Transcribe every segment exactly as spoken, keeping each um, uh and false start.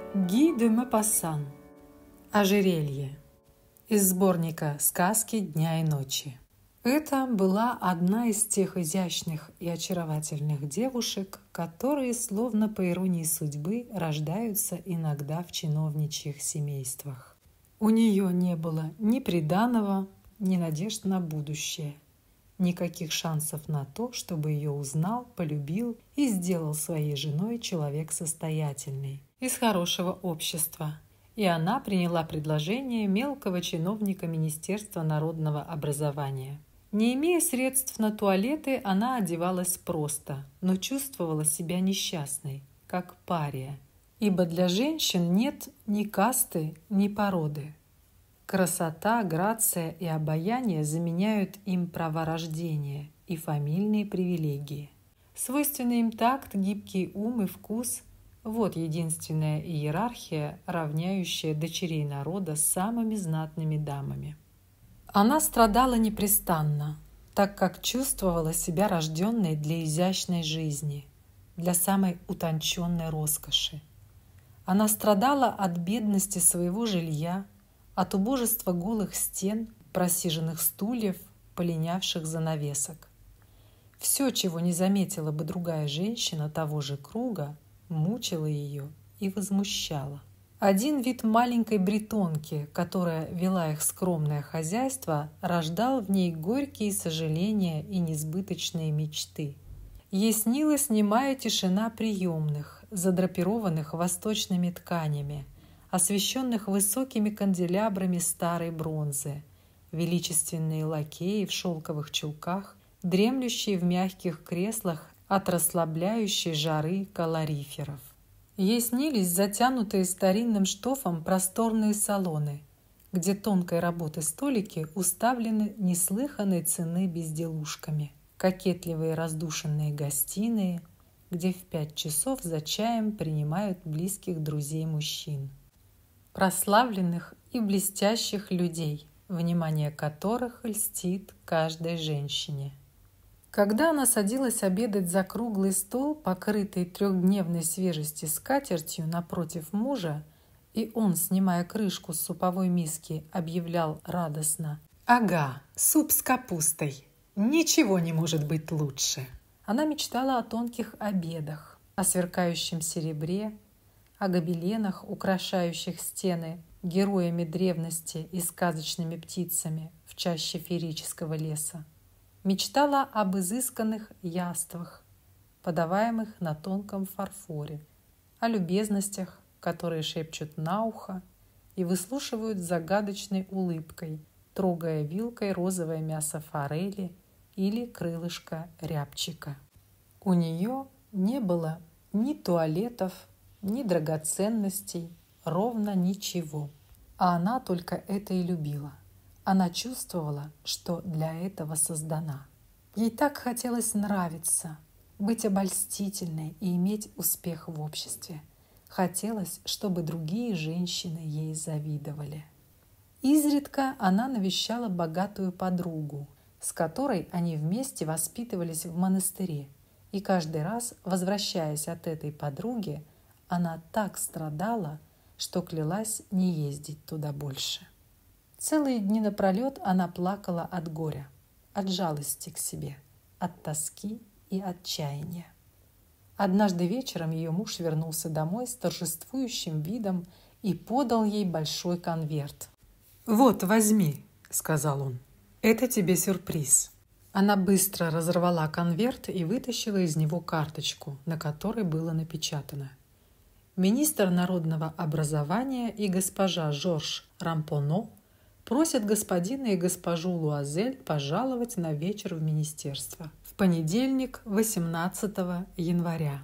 Ги де Мопассан. Ожерелье. Из сборника «Сказки дня и ночи». Это была одна из тех изящных и очаровательных девушек, которые, словно по иронии судьбы, рождаются иногда в чиновничьих семействах. У нее не было ни приданого, ни надежд на будущее, никаких шансов на то, чтобы ее узнал, полюбил и сделал своей женой человек состоятельный, из хорошего общества. И она приняла предложение мелкого чиновника Министерства народного образования. Не имея средств на туалеты, она одевалась просто, но чувствовала себя несчастной, как пария, ибо для женщин нет ни касты, ни породы. Красота, грация и обаяние заменяют им права рождения и фамильные привилегии. Свойственный им такт, гибкий ум и вкус – вот единственная иерархия, равняющая дочерей народа с самыми знатными дамами. Она страдала непрестанно, так как чувствовала себя рожденной для изящной жизни, для самой утонченной роскоши. Она страдала от бедности своего жилья, от убожества голых стен, просиженных стульев, полинявших занавесок. Все, чего не заметила бы другая женщина того же круга, мучило ее и возмущало. Один вид маленькой бретонки, которая вела их скромное хозяйство, рождал в ней горькие сожаления и несбыточные мечты. Ей снилась немая тишина приемных, задрапированных восточными тканями, освещенных высокими канделябрами старой бронзы, величественные лакеи в шелковых чулках, дремлющие в мягких креслах от расслабляющей жары калориферов. Ей снились затянутые старинным штофом просторные салоны, где тонкой работы столики уставлены неслыханной цены безделушками, кокетливые раздушенные гостиные, где в пять часов за чаем принимают близких друзей мужчин. Прославленных и блестящих людей, внимание которых льстит каждой женщине. Когда она садилась обедать за круглый стол, покрытый трехдневной свежести скатертью напротив мужа, и он, снимая крышку с суповой миски, объявлял радостно: «Ага, суп с капустой! Ничего не может быть лучше!» Она мечтала о тонких обедах, о сверкающем серебре, о гобеленах, украшающих стены героями древности и сказочными птицами в чаще феерического леса. Мечтала об изысканных яствах, подаваемых на тонком фарфоре, о любезностях, которые шепчут на ухо и выслушивают с загадочной улыбкой, трогая вилкой розовое мясо форели или крылышко рябчика. У нее не было ни туалетов, ни драгоценностей, ровно ничего. А она только это и любила. Она чувствовала, что для этого создана. Ей так хотелось нравиться, быть обольстительной и иметь успех в обществе. Хотелось, чтобы другие женщины ей завидовали. Изредка она навещала богатую подругу, с которой они вместе воспитывались в монастыре. И каждый раз, возвращаясь от этой подруги, она так страдала, что клялась не ездить туда больше. Целые дни напролет она плакала от горя, от жалости к себе, от тоски и отчаяния. Однажды вечером ее муж вернулся домой с торжествующим видом и подал ей большой конверт. «Вот, возьми», — сказал он, — «это тебе сюрприз». Она быстро разорвала конверт и вытащила из него карточку, на которой было напечатано: «Министр народного образования и госпожа Жорж Рампоно просят господина и госпожу Луазель пожаловать на вечер в министерство в понедельник, восемнадцатого января».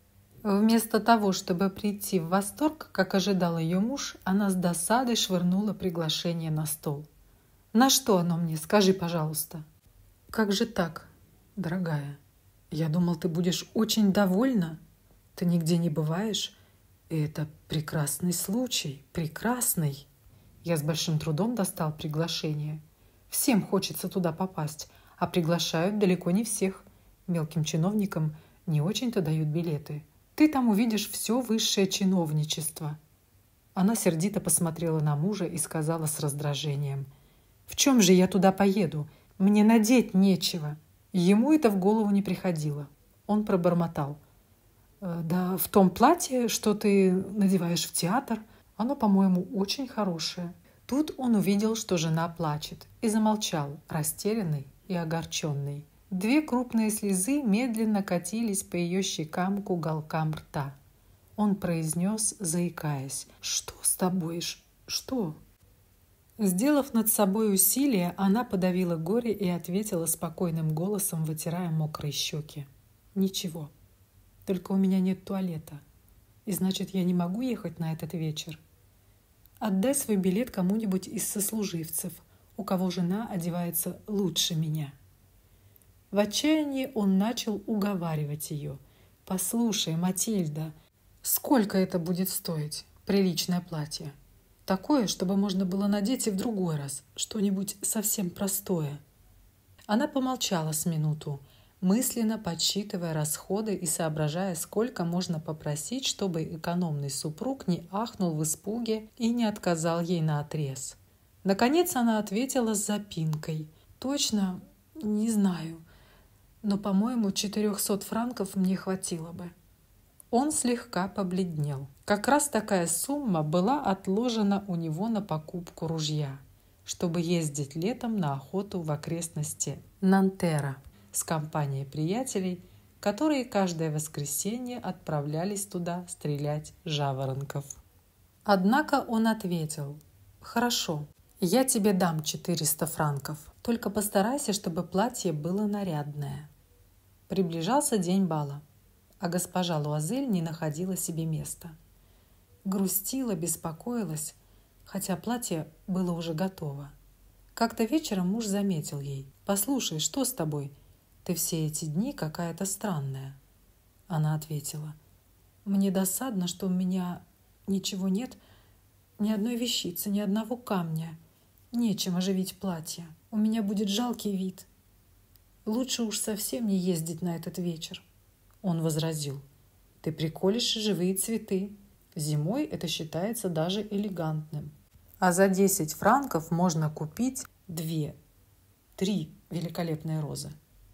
Вместо того, чтобы прийти в восторг, как ожидал ее муж, она с досадой швырнула приглашение на стол. «На что оно мне? Скажи, пожалуйста». «Как же так, дорогая? Я думал, ты будешь очень довольна. Ты нигде не бываешь, и это прекрасный случай, прекрасный». Я с большим трудом достал приглашение. Всем хочется туда попасть, а приглашают далеко не всех. Мелким чиновникам не очень-то дают билеты. Ты там увидишь все высшее чиновничество. Она сердито посмотрела на мужа и сказала с раздражением: «В чем же я туда поеду? Мне надеть нечего». Ему это в голову не приходило. Он пробормотал: «Да в том платье, что ты надеваешь в театр, оно, по-моему, очень хорошее». Тут он увидел, что жена плачет, и замолчал, растерянный и огорченный. Две крупные слезы медленно катились по ее щекам к уголкам рта. Он произнес, заикаясь: «Что с тобой? Что?» Сделав над собой усилие, она подавила горе и ответила спокойным голосом, вытирая мокрые щеки: «Ничего. Только у меня нет туалета. И значит, я не могу ехать на этот вечер. Отдай свой билет кому-нибудь из сослуживцев, у кого жена одевается лучше меня». В отчаянии он начал уговаривать ее: «Послушай, Матильда, сколько это будет стоить, приличное платье? Такое, чтобы можно было надеть и в другой раз, что-нибудь совсем простое». Она помолчала с минуту, мысленно подсчитывая расходы и соображая, сколько можно попросить, чтобы экономный супруг не ахнул в испуге и не отказал ей наотрез. Наконец она ответила с запинкой: «Точно не знаю, но, по-моему, четырехсот франков мне хватило бы». Он слегка побледнел. Как раз такая сумма была отложена у него на покупку ружья, чтобы ездить летом на охоту в окрестности Нантера с компанией приятелей, которые каждое воскресенье отправлялись туда стрелять жаворонков. Однако он ответил: «Хорошо, я тебе дам четыреста франков, только постарайся, чтобы платье было нарядное». Приближался день бала, а госпожа Луазель не находила себе места. Грустила, беспокоилась, хотя платье было уже готово. Как-то вечером муж заметил ей: «Послушай, что с тобой? Ты все эти дни какая-то странная». Она ответила: «Мне досадно, что у меня ничего нет, ни одной вещицы, ни одного камня. Нечем оживить платье. У меня будет жалкий вид. Лучше уж совсем не ездить на этот вечер». Он возразил: «Ты приколешь живые цветы. Зимой это считается даже элегантным. А за десять франков можно купить две, три великолепные розы».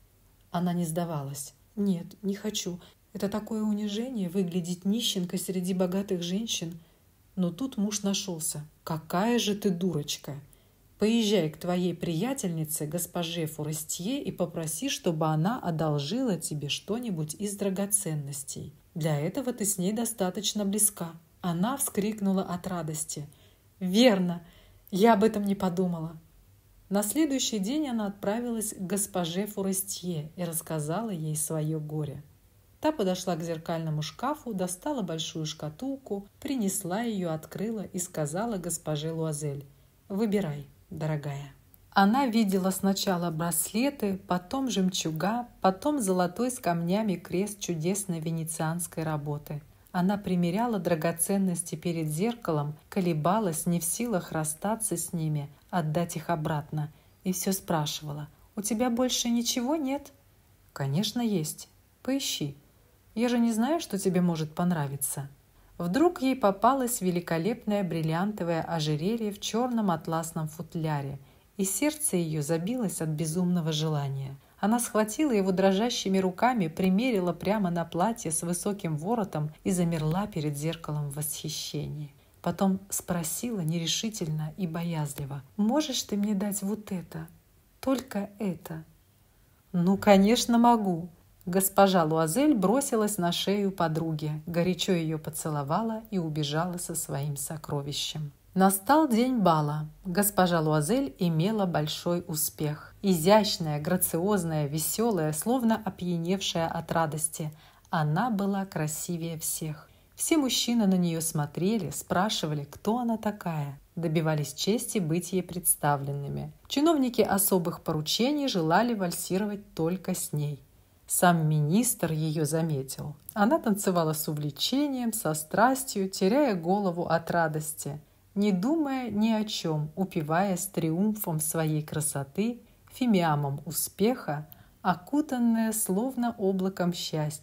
Она не сдавалась. «Нет, не хочу. Это такое унижение — выглядеть нищенкой среди богатых женщин». Но тут муж нашелся: «Какая же ты дурочка! Поезжай к твоей приятельнице, госпоже Форестье, и попроси, чтобы она одолжила тебе что-нибудь из драгоценностей. Для этого ты с ней достаточно близка». Она вскрикнула от радости: «Верно! Я об этом не подумала». На следующий день она отправилась к госпоже Форестье и рассказала ей свое горе. Та подошла к зеркальному шкафу, достала большую шкатулку, принесла ее, открыла и сказала госпоже Луазель: «Выбирай, дорогая». Она видела сначала браслеты, потом жемчуга, потом золотой с камнями крест чудесной венецианской работы. Она примеряла драгоценности перед зеркалом, колебалась, не в силах расстаться с ними, отдать их обратно, и все спрашивала: «У тебя больше ничего нет?» «Конечно, есть. Поищи. Я же не знаю, что тебе может понравиться». Вдруг ей попалось великолепное бриллиантовое ожерелье в черном атласном футляре, и сердце ее забилось от безумного желания. Она схватила его дрожащими руками, примерила прямо на платье с высоким воротом и замерла перед зеркалом в восхищении. Потом спросила нерешительно и боязливо: «Можешь ты мне дать вот это? Только это?» «Ну, конечно, могу». Госпожа Луазель бросилась на шею подруги, горячо ее поцеловала и убежала со своим сокровищем. Настал день бала. Госпожа Луазель имела большой успех. Изящная, грациозная, веселая, словно опьяневшая от радости. Она была красивее всех. Все мужчины на нее смотрели, спрашивали, кто она такая, добивались чести быть ей представленными. Чиновники особых поручений желали вальсировать только с ней. Сам министр ее заметил. Она танцевала с увлечением, со страстью, теряя голову от радости, не думая ни о чем, упиваясь триумфом своей красоты, фимиамом успеха, окутанная словно облаком счастья.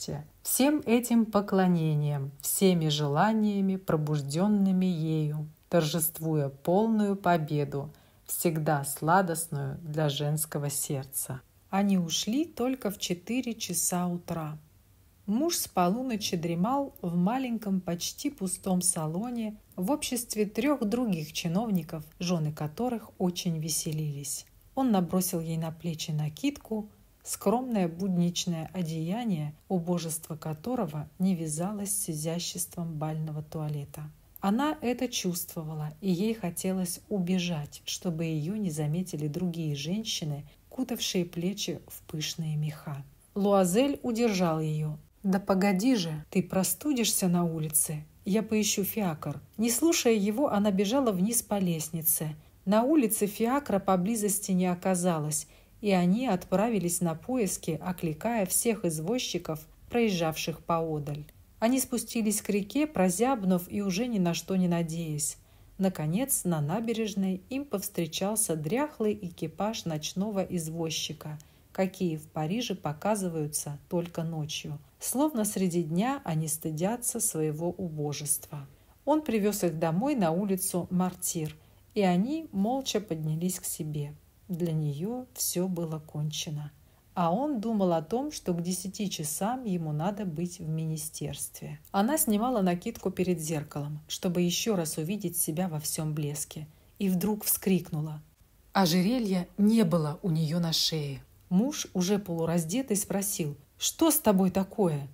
всем этим поклонением, всеми желаниями, пробужденными ею, торжествуя полную победу, всегда сладостную для женского сердца. Они ушли только в четыре часа утра. Муж с полуночи дремал в маленьком, почти пустом салоне в обществе трех других чиновников, жены которых очень веселились. Он набросил ей на плечи накидку, скромное будничное одеяние, убожество которого не вязалось с изяществом бального туалета. Она это чувствовала, и ей хотелось убежать, чтобы ее не заметили другие женщины, кутавшие плечи в пышные меха. Луазель удержал ее. «Да погоди же, ты простудишься на улице. Я поищу фиакр». Не слушая его, она бежала вниз по лестнице. На улице фиакра поблизости не оказалось, и они отправились на поиски, окликая всех извозчиков, проезжавших поодаль. Они спустились к реке, прозябнув и уже ни на что не надеясь. Наконец, на набережной им повстречался дряхлый экипаж ночного извозчика, какие в Париже показываются только ночью. Словно среди дня они стыдятся своего убожества. Он привез их домой на улицу Мартир, и они молча поднялись к себе. Для нее все было кончено. А он думал о том, что к десяти часам ему надо быть в министерстве. Она снимала накидку перед зеркалом, чтобы еще раз увидеть себя во всем блеске, и вдруг вскрикнула. Ожерелья не было у нее на шее. Муж, уже полураздетый, спросил: «Что с тобой такое?»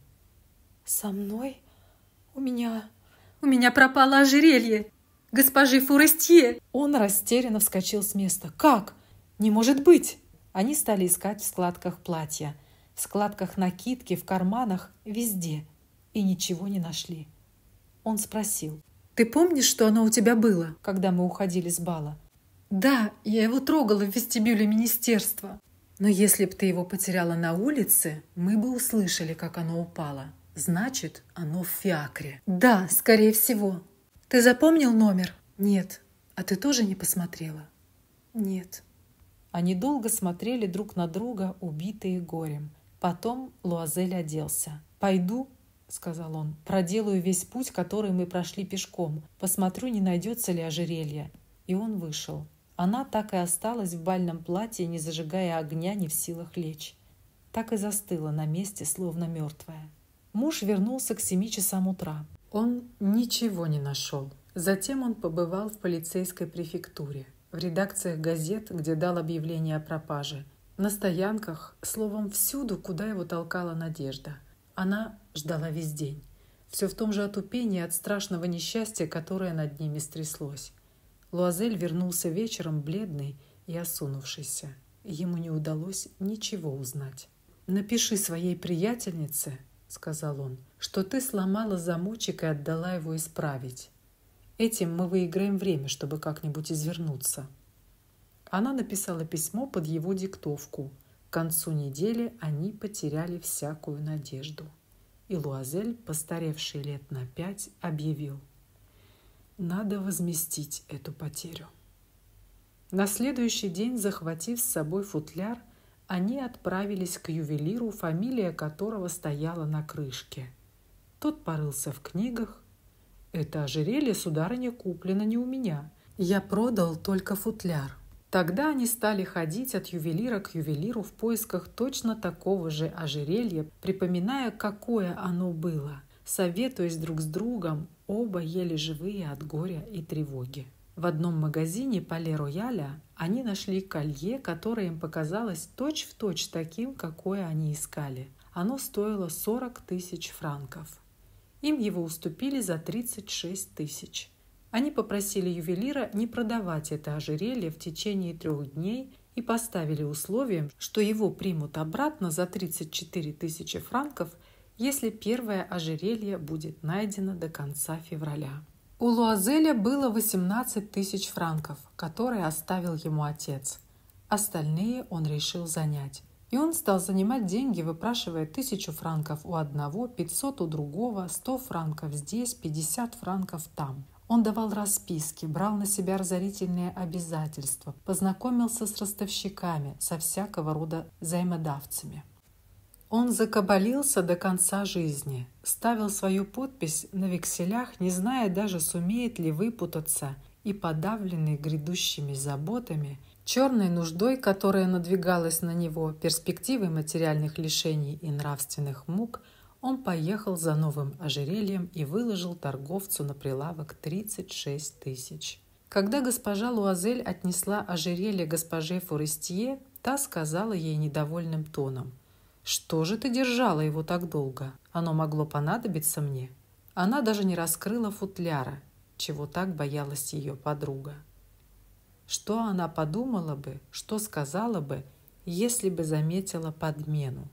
«Со мной? У меня... у меня пропало ожерелье! Госпожи Форестье!» Он растерянно вскочил с места. «Как? Не может быть!» Они стали искать в складках платья, в складках накидки, в карманах, везде, и ничего не нашли. Он спросил: «Ты помнишь, что оно у тебя было, когда мы уходили с бала?» «Да, я его трогала в вестибюле министерства». «Но если б ты его потеряла на улице, мы бы услышали, как оно упало. Значит, оно в фиакре». «Да, скорее всего». «Ты запомнил номер?» «Нет». «А ты тоже не посмотрела?» «Нет». Они долго смотрели друг на друга, убитые горем. Потом Луазель оделся. «Пойду», — сказал он, — «проделаю весь путь, который мы прошли пешком. Посмотрю, не найдется ли ожерелье». И он вышел. Она так и осталась в бальном платье, не зажигая огня, не в силах лечь. Так и застыла на месте, словно мертвая. Муж вернулся к семи часам утра. Он ничего не нашел. Затем он побывал в полицейской префектуре, в редакциях газет, где дал объявление о пропаже, на стоянках, словом, всюду, куда его толкала надежда. Она ждала весь день. Все в том же отупении от страшного несчастья, которое над ними стряслось. Луазель вернулся вечером бледный и осунувшийся. Ему не удалось ничего узнать. «Напиши своей приятельнице, — сказал он, — что ты сломала замочек и отдала его исправить. Этим мы выиграем время, чтобы как-нибудь извернуться». Она написала письмо под его диктовку. К концу недели они потеряли всякую надежду. И Луазель, постаревший лет на пять, объявил: «Надо возместить эту потерю». На следующий день, захватив с собой футляр, они отправились к ювелиру, фамилия которого стояла на крышке. Тот порылся в книгах. «Это ожерелье, сударыня, куплено не у меня. Я продал только футляр». Тогда они стали ходить от ювелира к ювелиру в поисках точно такого же ожерелья, припоминая, какое оно было. Советуясь друг с другом, оба еле живые от горя и тревоги. В одном магазине Пале-Рояля они нашли колье, которое им показалось точь-в-точь таким, какое они искали. Оно стоило сорок тысяч франков. Им его уступили за тридцать шесть тысяч. Они попросили ювелира не продавать это ожерелье в течение трех дней и поставили условием, что его примут обратно за тридцать четыре тысячи франков, если первое ожерелье будет найдено до конца февраля. У Луазеля было восемнадцать тысяч франков, которые оставил ему отец. Остальные он решил занять. И он стал занимать деньги, выпрашивая тысячу франков у одного, пятьсот у другого, сто франков здесь, пятьдесят франков там. Он давал расписки, брал на себя разорительные обязательства, познакомился с ростовщиками, со всякого рода взаимодавцами. Он закабалился до конца жизни, ставил свою подпись на векселях, не зная даже, сумеет ли выпутаться, и, подавленный грядущими заботами, черной нуждой, которая надвигалась на него, перспективой материальных лишений и нравственных мук, он поехал за новым ожерельем и выложил торговцу на прилавок тридцать шесть тысяч. Когда госпожа Луазель отнесла ожерелье госпоже Форестье, та сказала ей недовольным тоном: «Что же ты держала его так долго? Оно могло понадобиться мне». Она даже не раскрыла футляра, чего так боялась ее подруга. Что она подумала бы, что сказала бы, если бы заметила подмену?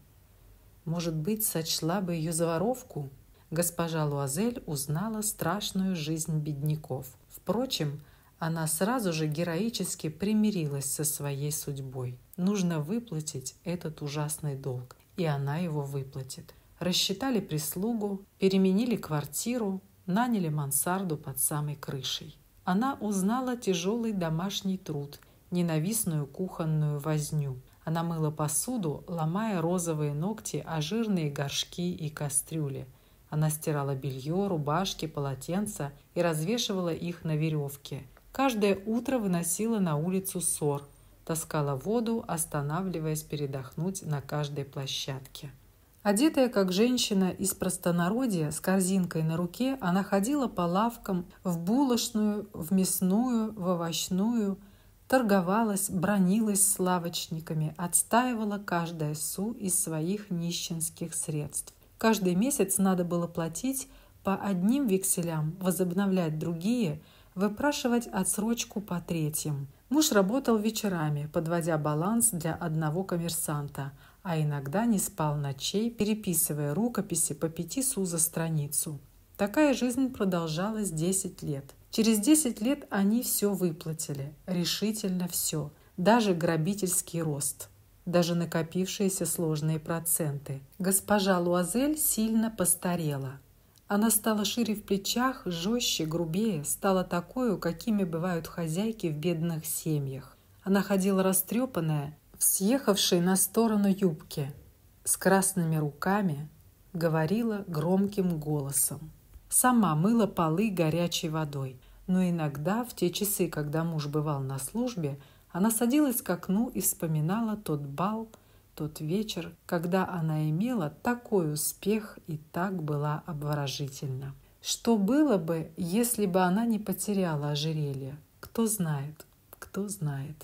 Может быть, сочла бы ее за воровку? Госпожа Луазель узнала страшную жизнь бедняков. Впрочем, она сразу же героически примирилась со своей судьбой. Нужно выплатить этот ужасный долг, и она его выплатит. Рассчитали прислугу, переменили квартиру, наняли мансарду под самой крышей. Она узнала тяжелый домашний труд, ненавистную кухонную возню. Она мыла посуду, ломая розовые ногти о жирные горшки и кастрюли. Она стирала белье, рубашки, полотенца и развешивала их на веревке. Каждое утро выносила на улицу сор, таскала воду, останавливаясь передохнуть на каждой площадке. Одетая как женщина из простонародья, с корзинкой на руке, она ходила по лавкам в булочную, в мясную, в овощную, торговалась, бранилась с лавочниками, отстаивала каждое су из своих нищенских средств. Каждый месяц надо было платить по одним векселям, возобновлять другие, выпрашивать отсрочку по третьим. Муж работал вечерами, подводя баланс для одного коммерсанта, а иногда не спал ночей, переписывая рукописи по пяти су за страницу. Такая жизнь продолжалась десять лет. Через десять лет они все выплатили, решительно все, даже грабительский рост, даже накопившиеся сложные проценты. Госпожа Луазель сильно постарела. Она стала шире в плечах, жестче, грубее, стала такой, какими бывают хозяйки в бедных семьях. Она ходила растрепанная, в съехавшей на сторону юбке, с красными руками, говорила громким голосом. Сама мыла полы горячей водой, но иногда, в те часы, когда муж бывал на службе, она садилась к окну и вспоминала тот бал, тот вечер, когда она имела такой успех и так была обворожительна. Что было бы, если бы она не потеряла ожерелье? Кто знает, кто знает.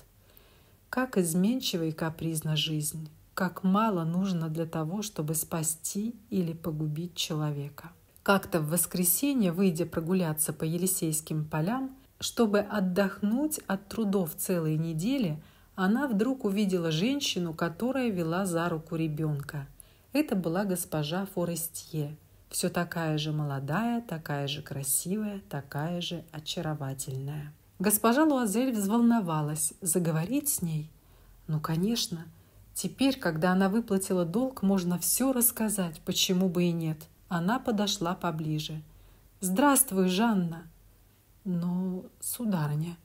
Как изменчива и капризна жизнь, как мало нужно для того, чтобы спасти или погубить человека. Как-то в воскресенье, выйдя прогуляться по Елисейским полям, чтобы отдохнуть от трудов целой недели, она вдруг увидела женщину, которая вела за руку ребенка. Это была госпожа Форестье, все такая же молодая, такая же красивая, такая же очаровательная. Госпожа Луазель взволновалась. Заговорить с ней? Ну, конечно. Теперь, когда она выплатила долг, можно все рассказать, почему бы и нет. Она подошла поближе. «Здравствуй, Жанна!» «Ну, сударыня,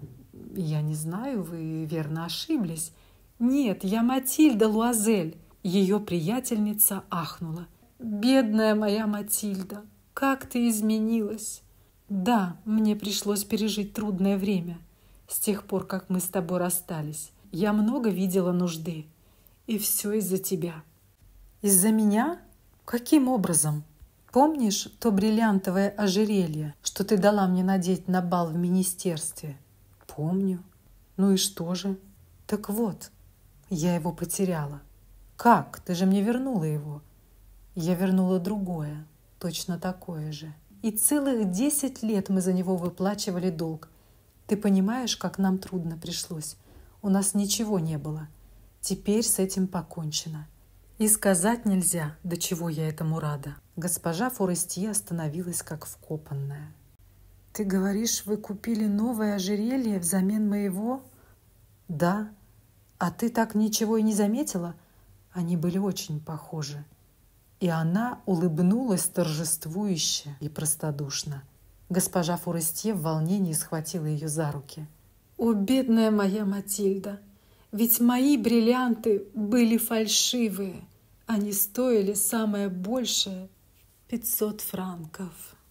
я не знаю, вы верно ошиблись». «Нет, я Матильда Луазель!» Ее приятельница ахнула. «Бедная моя Матильда, как ты изменилась!» «Да, мне пришлось пережить трудное время с тех пор, как мы с тобой расстались. Я много видела нужды, и все из-за тебя». «Из-за меня? Каким образом? Помнишь то бриллиантовое ожерелье, что ты дала мне надеть на бал в министерстве?» «Помню. Ну и что же?» «Так вот, я его потеряла». «Как? Ты же мне вернула его». «Я вернула другое, точно такое же. И целых десять лет мы за него выплачивали долг. Ты понимаешь, как нам трудно пришлось? У нас ничего не было. Теперь с этим покончено. И сказать нельзя, до чего я этому рада». Госпожа Форестье остановилась как вкопанная. «Ты говоришь, вы купили новое ожерелье взамен моего?» «Да. А ты так ничего и не заметила?» Они были очень похожи. И она улыбнулась торжествующе и простодушно. Госпожа Форестье в волнении схватила ее за руки. «О, бедная моя Матильда! Ведь мои бриллианты были фальшивые. Они стоили самое большее — пятьсот франков.